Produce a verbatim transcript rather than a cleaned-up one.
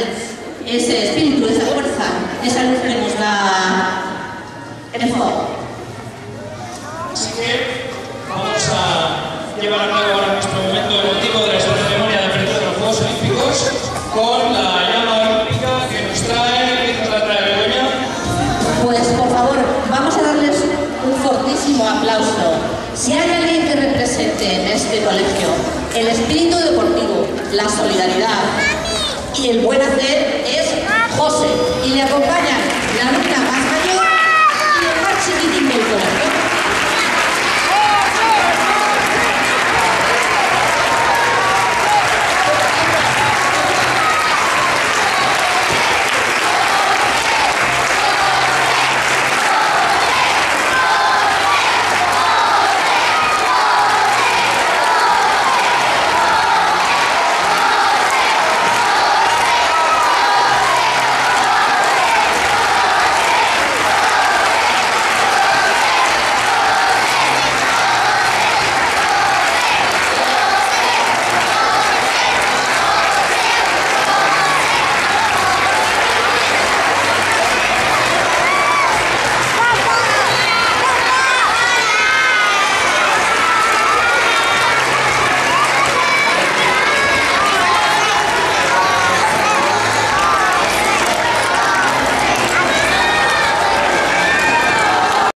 ese espíritu, esa fuerza, esa luz que nos da el fuego. Así que vamos a llevar a cabo ahora nuestro momento emotivo de la ceremonia de apertura de los Juegos Olímpicos con la llama olímpica que nos trae, que nos la trae Begoña. Pues por favor, vamos a darles un fortísimo aplauso. Si hay alguien que represente en este colegio el espíritu deportivo, la solidaridad y el buen hacer,